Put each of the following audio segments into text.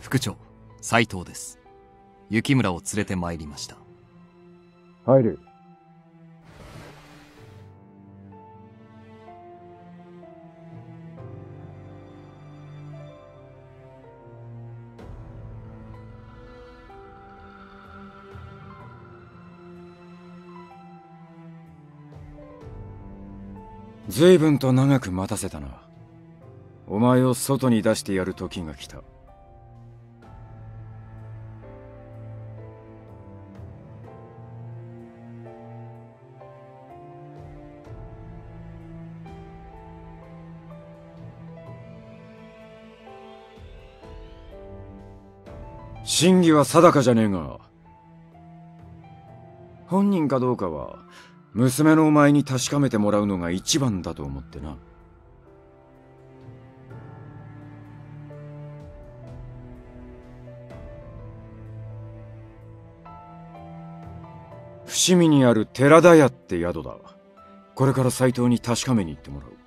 副長、斉藤です。雪村を連れて参りました。 入る。随分と長く待たせたな。お前を外に出してやる時が来た。真偽は定かじゃねえが、本人かどうかは娘のお前に確かめてもらうのが一番だと思ってな。伏見にある寺田屋って宿だ。これから斎藤に確かめに行ってもらう。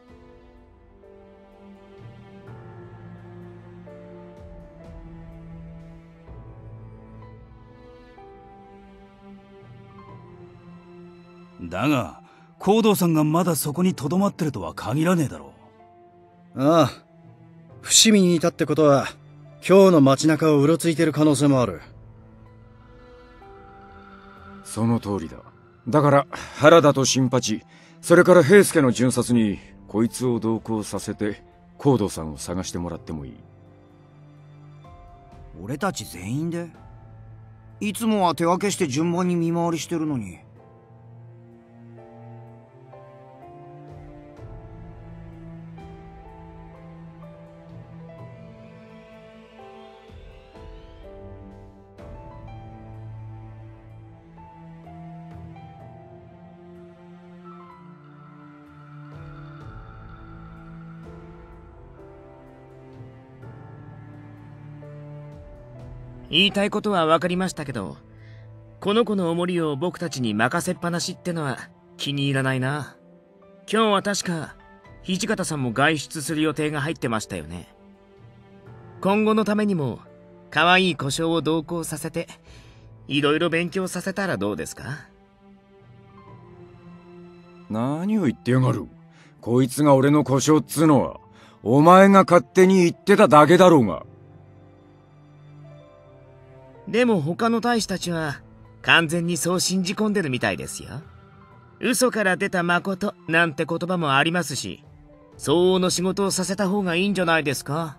だが行動さんがまだそこに留まってるとは限らねえだろう。ああ、伏見にいたってことは今日の街中をうろついてる可能性もある。 その通りだ。だから原田と新八、それから平助の巡察にこいつを同行させて行動さんを探してもらってもいい。 俺たち全員で？いつもは手分けして順番に見回りしてるのに。 言いたいことは分かりましたけど、この子のお守りを僕たちに任せっぱなしってのは気に入らないな。今日は確か土方さんも外出する予定が入ってましたよね。今後のためにも可愛い小姓を同行させていろいろ勉強させたらどうですか？ 何を言ってやがる。こいつが俺の小姓っつうのはお前が勝手に言ってただけだろうが。 でも他の大使たちは完全にそう信じ込んでるみたいですよ。嘘から出た誠なんて言葉もありますし、相応の仕事をさせた方がいいんじゃないですか。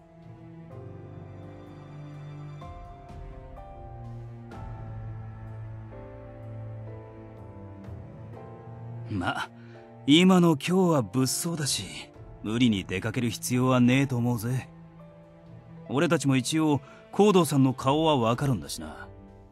まあ今の今日は物騒だし無理に出かける必要はねえと思うぜ。俺たちも一応行動さんの顔はわかるんだしな。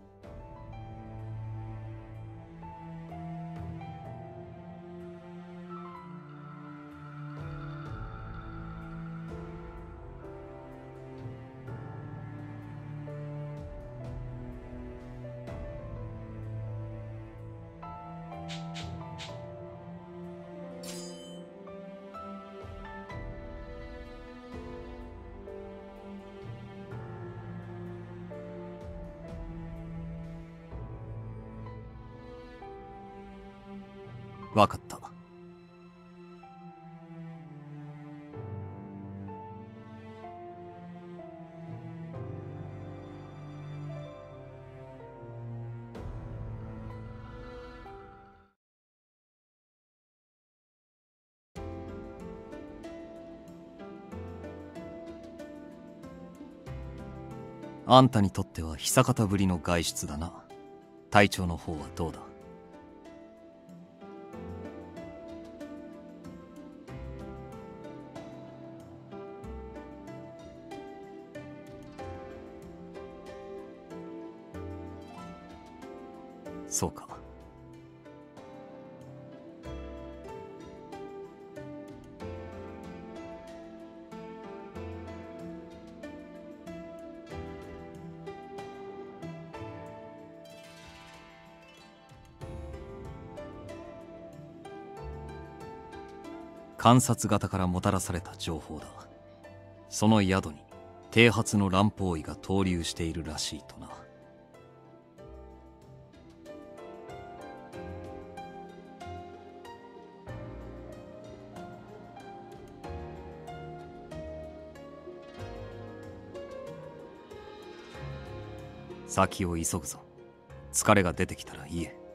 わかった。あんたにとっては久方ぶりの外出だな。体調の方はどうだ？そうか。観察型からもたらされた情報だ。その宿に剃髪の乱方医が投留しているらしいとな。先を急ぐぞ。疲れが出てきたら言え。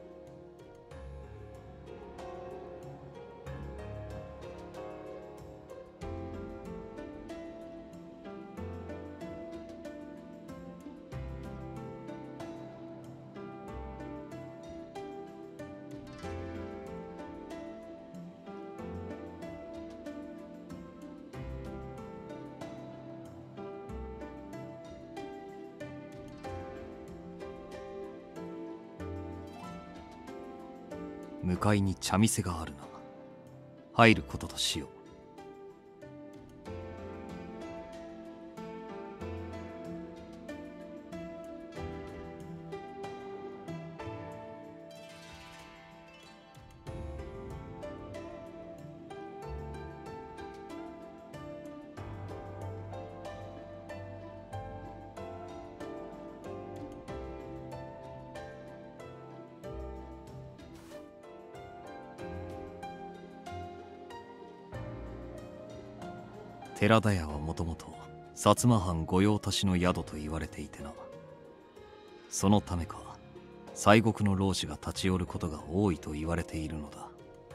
向かいに茶店があるな。入ることとしよう。寺田屋はもともと薩摩藩御用達の宿と言われていてな。そのためか西国の老師が立ち寄ることが多いと言われているのだ。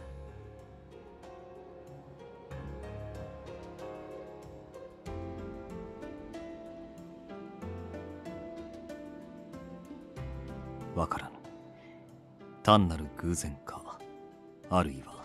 わからぬ。単なる偶然か、あるいは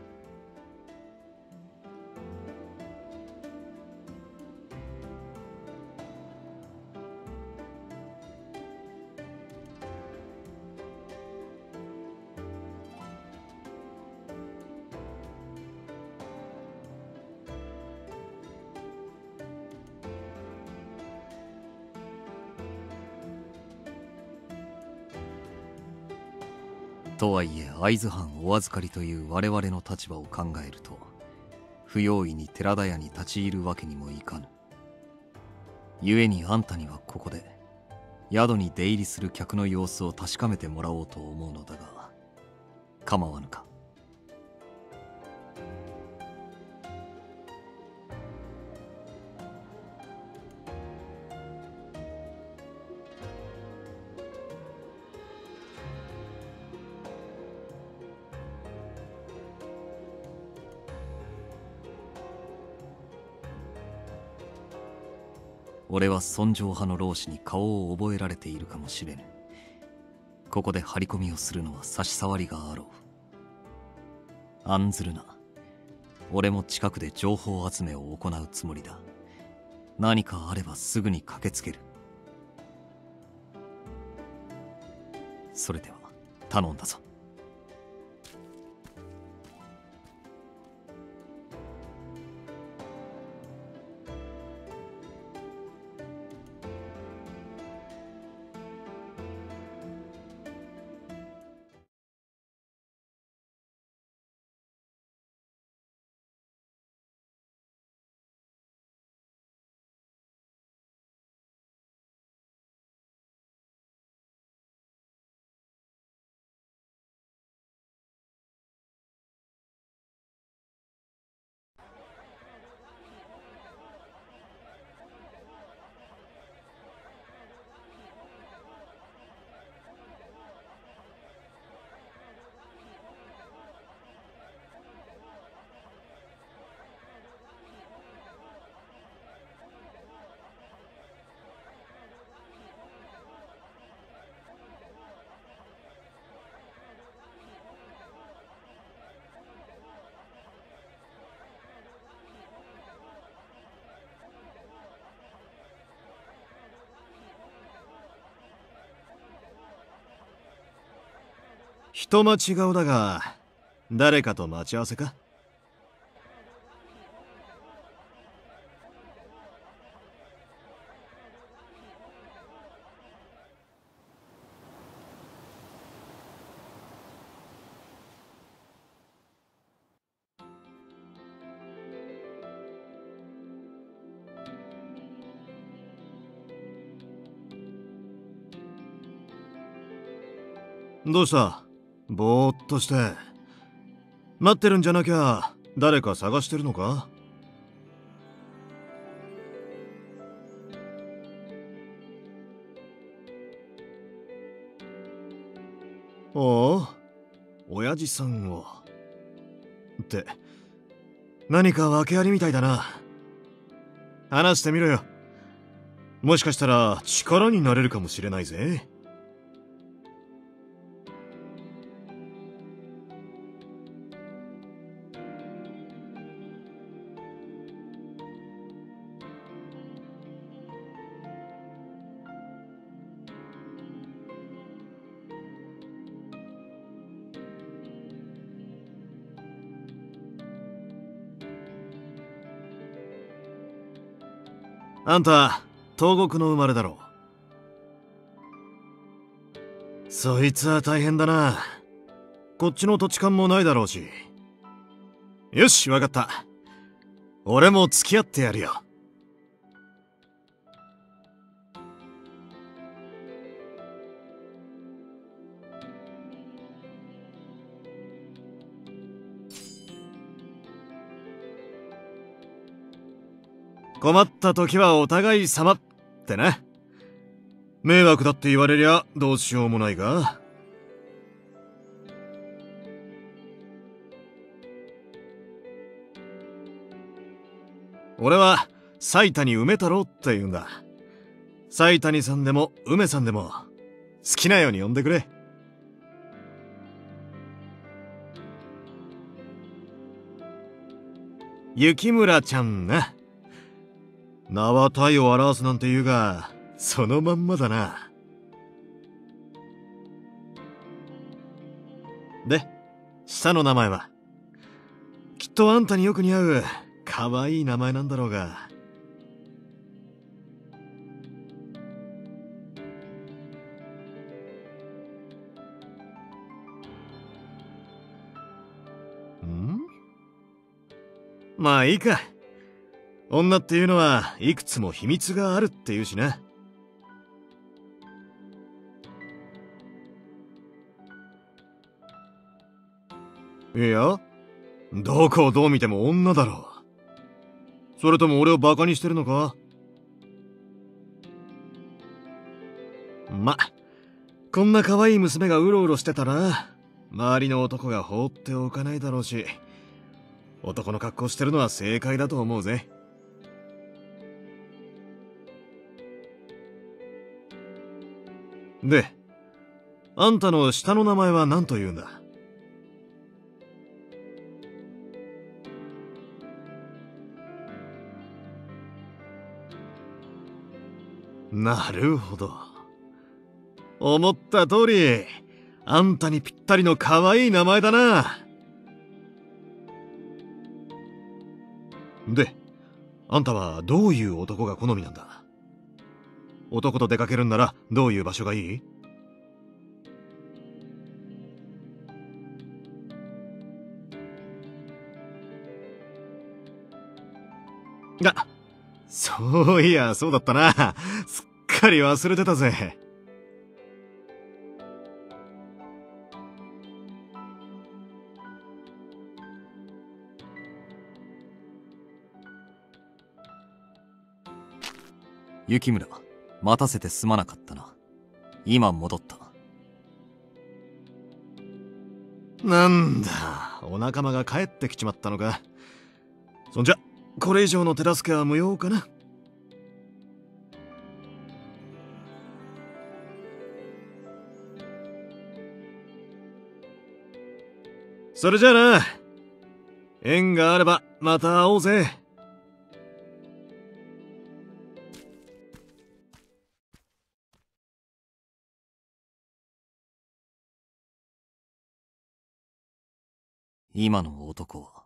とはいえ会津藩お預かりという我々の立場を考えると、不用意に寺田屋に立ち入るわけにもいかぬ。故にあんたにはここで宿に出入りする客の様子を確かめてもらおうと思うのだが、構わぬか。俺は尊攘派の老師に顔を覚えられているかもしれぬ。ここで張り込みをするのは差し障りがあろう。案ずるな。俺も近くで情報集めを行うつもりだ。何かあればすぐに駆けつける。それでは頼んだぞ。 人間違うだが、誰かと待ち合わせか？ どうした？ぼーっとして。待ってるんじゃなきゃ誰か探してるのか？おお、親父さんを。って何か訳ありみたいだな。話してみろよ。もしかしたら力になれるかもしれないぜ。あんた東国の生まれだろ。そいつは大変だな。こっちの土地勘もないだろうし。よし、わかった。俺も付き合ってやるよ。困った時はお互い様ってな。迷惑だって言われりゃどうしようもないが。俺は斉谷梅太郎って言うんだ。斉谷さんでも梅さんでも好きなように呼んでくれ。雪村ちゃんな。名は体を表すなんて言うが、そのまんまだな。で、下の名前は？きっとあんたによく似合うかわいい名前なんだろうが。ん？まあいいか。女っていうのはいくつも秘密があるっていうしな。いや、どこをどう見ても女だろう。それとも俺をバカにしてるのか？ま、こんな可愛い娘がうろうろしてたら、周りの男が放っておかないだろうし、男の格好してるのは正解だと思うぜ。で、あんたの下の名前は何と言うんだ？なるほど。思った通り、あんたにぴったりの可愛い名前だな。で、あんたはどういう男が好みなんだ？男と出かけるんならどういう場所がいい？あ、そういや、そうだったな。すっかり忘れてたぜ。 雪村、待たせてすまなかったな。今戻った。 なんだ、お仲間が帰ってきちまったのか。そんじゃ、これ以上の手助けは無用かな。それじゃあな。縁があればまた会おうぜ。 今の男は。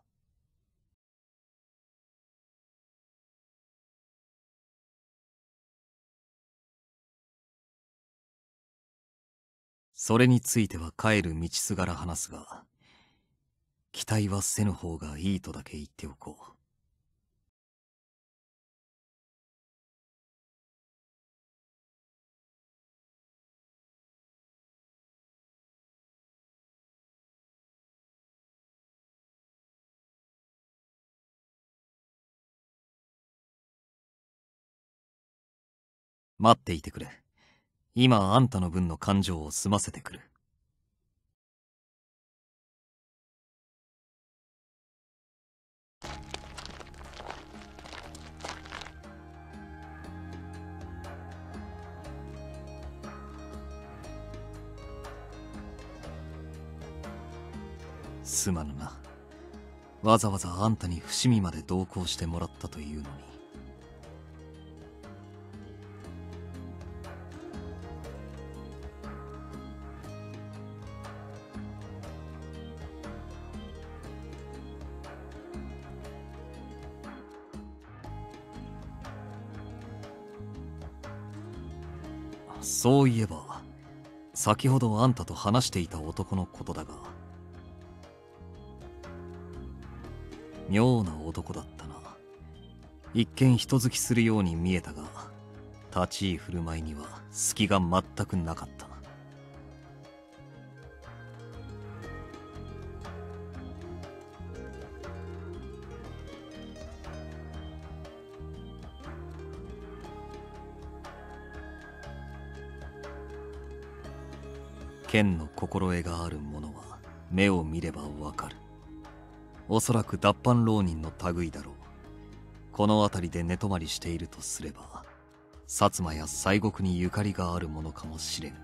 それについては帰る道すがら話すが、期待はせぬ方がいいとだけ言っておこう。 待っていてくれ。今あんたの分の勘定を済ませてくる。すまぬな。わざわざあんたに伏見まで同行してもらったというのに。そういえば、先ほどあんたと話していた男のことだが、妙な男だったな。一見人好きするように見えたが、立ち居振る舞いには隙が全くなかった。剣の心得がある者は目を見ればわかる。おそらく脱藩浪人の類だろう。この辺りで寝泊まりしているとすれば、薩摩や西国にゆかりがあるものかもしれん。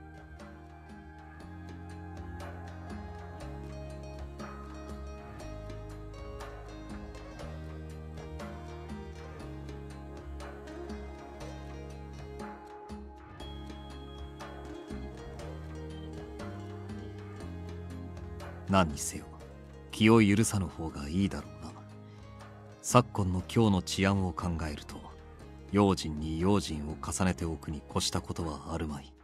何にせよ気を許さぬ方がいいだろうな。昨今の今日の治安を考えると、用心に用心を重ねておくに越したことはあるまい。